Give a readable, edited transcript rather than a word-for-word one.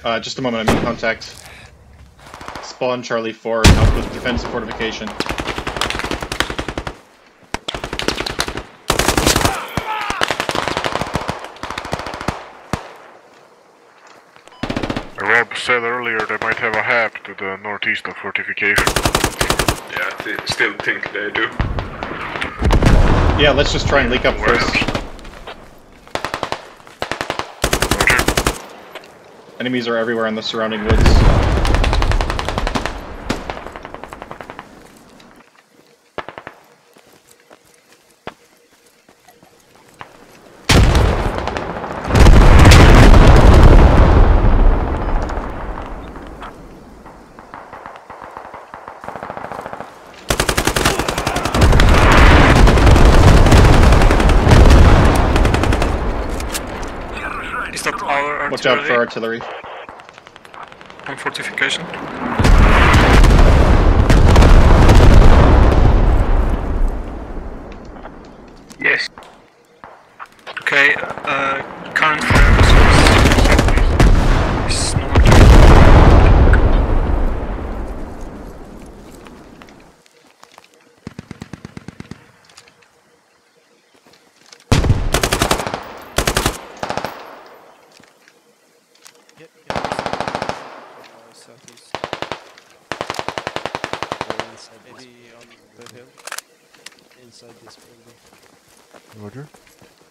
Just a moment, I'm in contact. Spawn Charlie 4 and help with defense fortification. Rob said earlier they might have a hab to the northeast of fortification. Yeah, I still think they do. Yeah, let's just try and leak up first. Roger. Enemies are everywhere in the surrounding woods. Is that our artillery? Watch out for artillery. On fortification? Yes. Okay, current fire is north. Southeast. Maybe on the hill. Inside this building. Roger.